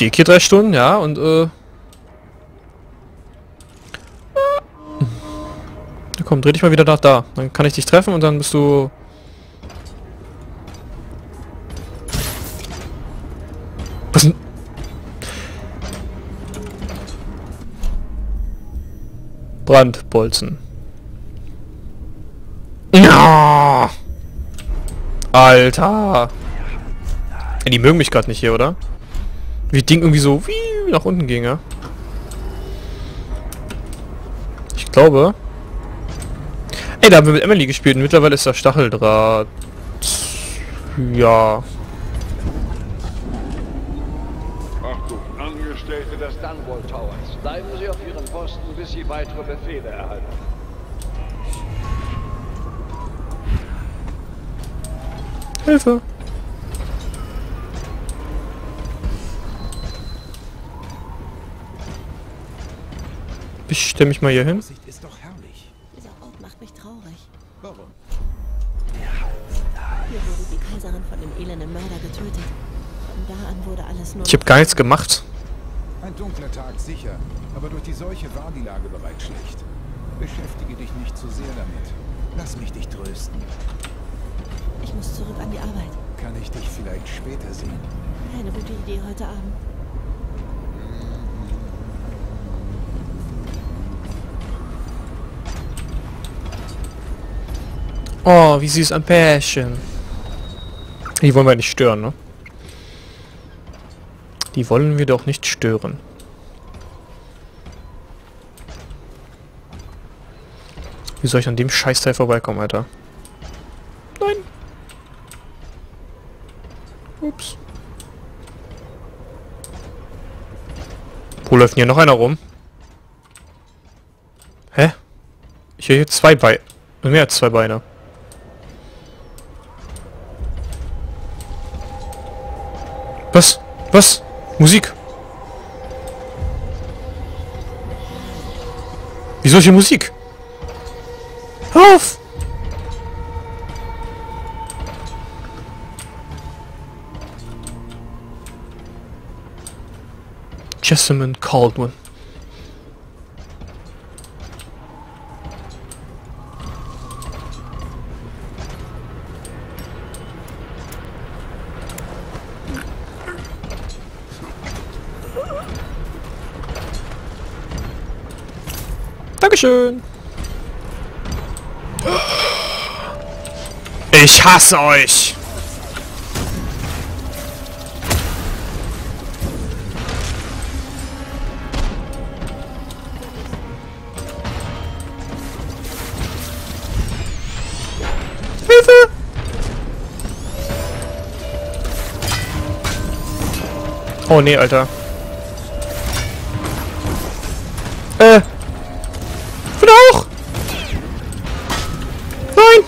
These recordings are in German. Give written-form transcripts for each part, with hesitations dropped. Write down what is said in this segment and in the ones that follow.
stehe hier 3 Stunden, ja, und na komm, dreh dich mal wieder nach da. Dann kann ich dich treffen und dann bist du... Was denn? Brandbolzen. Ja! Alter! Ja, die mögen mich gerade nicht hier, oder? Wie das Ding irgendwie so wie nach unten ging, ja? Ich glaube... Ey, da haben wir mit Emily gespielt und mittlerweile ist da Stacheldraht. Ja. Achtung, Angestellte des Dunwall Towers. Bleiben Sie auf Ihren Posten, bis Sie weitere Befehle erhalten. Hilfe! Ich stelle mich mal hier hin. Sicht ist doch herrlich. Dieser Ort macht mich traurig. Warum? Hier wurde die Kaiserin von dem elenden Mörder getötet. Von da an wurde alles nur... Ich habe gar nichts gemacht. Ein dunkler Tag, sicher. Aber durch die Seuche war die Lage bereits schlecht. Beschäftige dich nicht zu sehr damit. Lass mich dich trösten. Ich muss zurück an die Arbeit. Kann ich dich vielleicht später sehen? Keine gute Idee heute Abend. Oh, wie süß ein Pärchen. Die wollen wir nicht stören, ne? Die wollen wir doch nicht stören. Wie soll ich an dem Scheißteil vorbeikommen, Alter? Nein. Ups. Wo läuft denn hier noch einer rum? Hä? Ich höre hier 2 Beine. Mehr als 2 Beine. Was? Was? Musik? Wieso hier Musik? Hör auf! Jessamine Caldwell. Dankeschön. Ich hasse euch. Hilfe! Oh nee, Alter. Ich bin auch! Nein!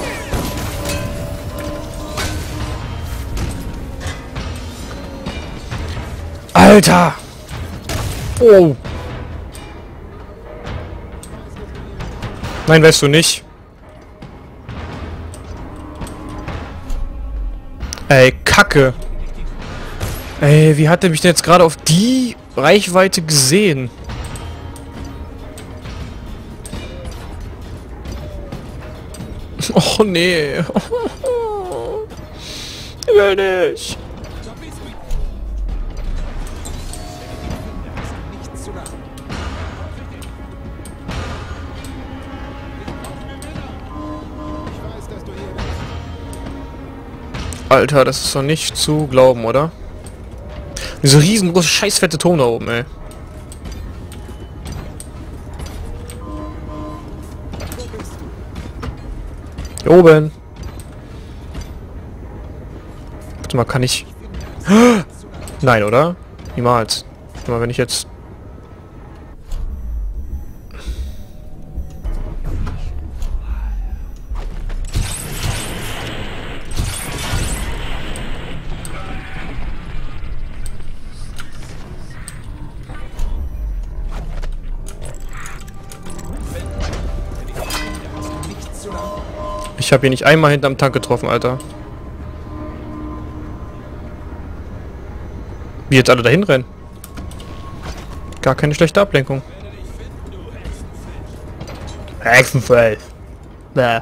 Alter! Oh! Nein, weißt du nicht. Ey, Kacke. Ey, wie hat er mich denn jetzt gerade auf die Reichweite gesehen? Oh nee. Ich will nicht. Nichts zu lachen. Ich weiß, dass du hier bist. Alter, das ist doch nicht zu glauben, oder? Diese riesengroße scheißfette Turm da oben, ey. Hier oben. Warte mal, kann ich... Nein, oder? Niemals. Warte mal, wenn ich jetzt... Ich habe hier nicht einmal hinterm Tank getroffen, Alter. Wie jetzt alle dahin rennen. Gar keine schlechte Ablenkung. Hexenfell. Bäh.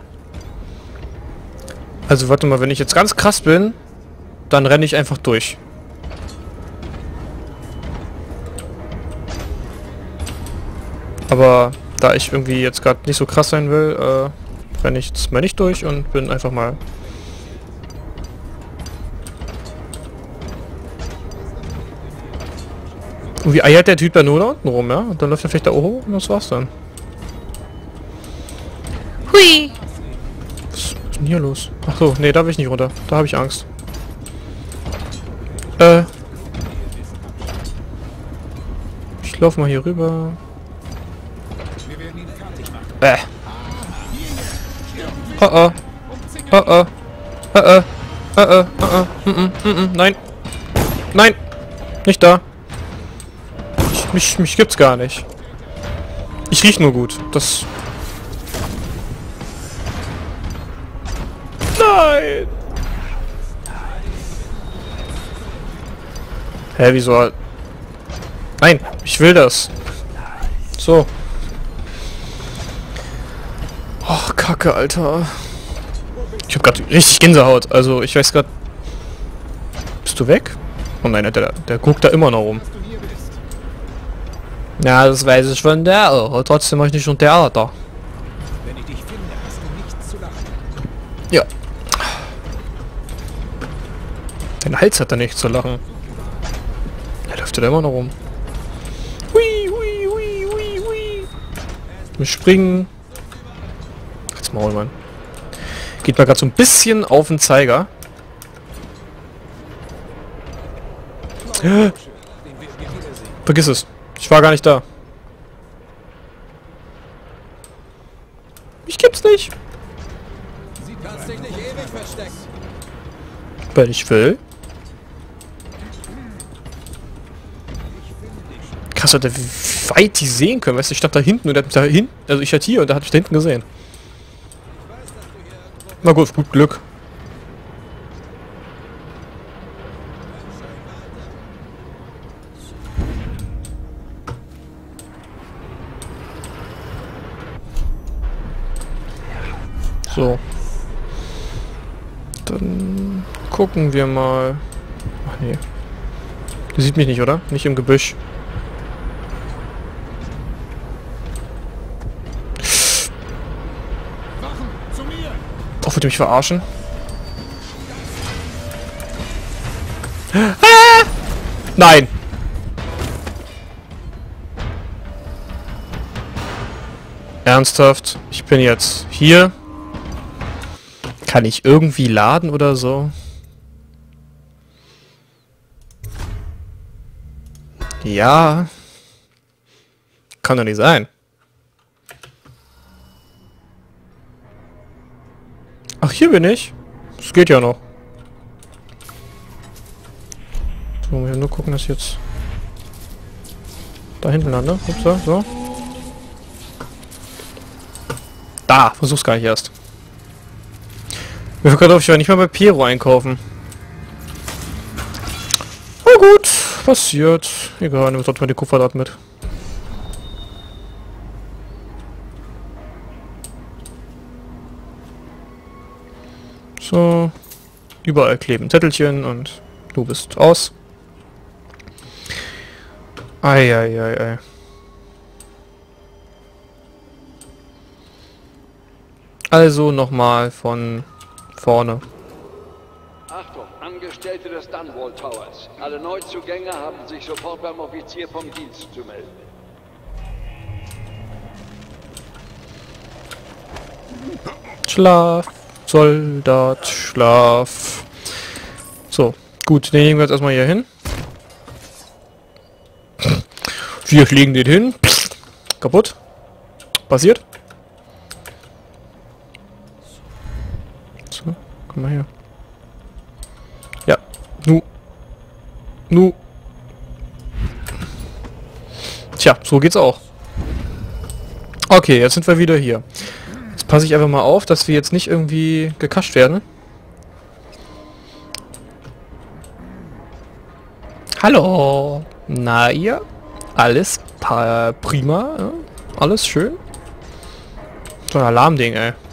Also warte mal, wenn ich jetzt ganz krass bin, dann renne ich einfach durch. Aber da ich irgendwie jetzt gerade nicht so krass sein will, renne ich jetzt mal nicht durch und bin einfach mal... Irgendwie eiert der Typ da nur da unten rum, ja? Und dann läuft er vielleicht da hoch und das war's dann. Hui! Was ist denn hier los? Ach so, nee, da will ich nicht runter. Da habe ich Angst. Ich laufe mal hier rüber. Oh oh. Oh oh. Oh oh. Oh oh. Oh oh. Nein. Nein. Nicht da. Mich gibt's gar nicht. Ich riech nur gut. Das... Nein! Hä, wieso? Nein, ich will das. So. Oh, Kacke, Alter. Ich hab grad richtig Gänsehaut. Also, ich weiß grad... Bist du weg? Oh nein, der guckt da immer noch rum. Ja, das weiß ich von der. Aber trotzdem mach ich nicht schon Theater. Wenn ich dich finde, hast du nichts zu lachen. Ja. Dein Hals hat da nichts zu lachen. Er läuft da immer noch rum. Hui, hui, hui, hui, hui. Wir springen. Jetzt Maul, Mann. Geht mal gerade so ein bisschen auf den Zeiger. Vergiss es. Ich war gar nicht da. Ich gibt's nicht. Sie kannst dich nicht ewig verstecken. Wenn ich will. Krass, Alter, wie weit die sehen können. Weißt du, ich stand da hinten und der hat mich da hinten. Also ich hatte hier und der hat mich da hinten gesehen. Na gut, gut Glück. So. Dann gucken wir mal. Ach nee. Du siehst mich nicht, oder? Nicht im Gebüsch. Oh, wollt ihr mich verarschen? Ah! Nein! Ernsthaft? Ich bin jetzt hier. Kann ich irgendwie laden oder so? Ja. Kann doch nicht sein. Ach, hier bin ich. Das geht ja noch. So, muss ich nur gucken, dass ich jetzt da hinten lande. Ups, so. Da, versuch's gar nicht erst. Mir fällt gerade auf, ich war nicht mal bei Piero einkaufen. Na gut, passiert. Egal, nehmen wir trotzdem mal die Kupferdraht mit. So. Überall kleben Zettelchen und du bist aus. Ei. Also nochmal von vorne. Achtung, Angestellte des Dunwall Towers. Alle Neuzugänge haben sich sofort beim Offizier vom Dienst zu melden. Schlaf, Soldat, Schlaf. So, gut, den legen wir jetzt erstmal hier hin. Wir legen den hin. Kaputt. Passiert. So, komm mal her. Ja, nu. Tja, so geht's auch. Okay, jetzt sind wir wieder hier. Jetzt passe ich einfach mal auf, dass wir jetzt nicht irgendwie gekascht werden. Hallo. Na ihr? Alles prima? Ja? Alles schön? So ein Alarmding, ey.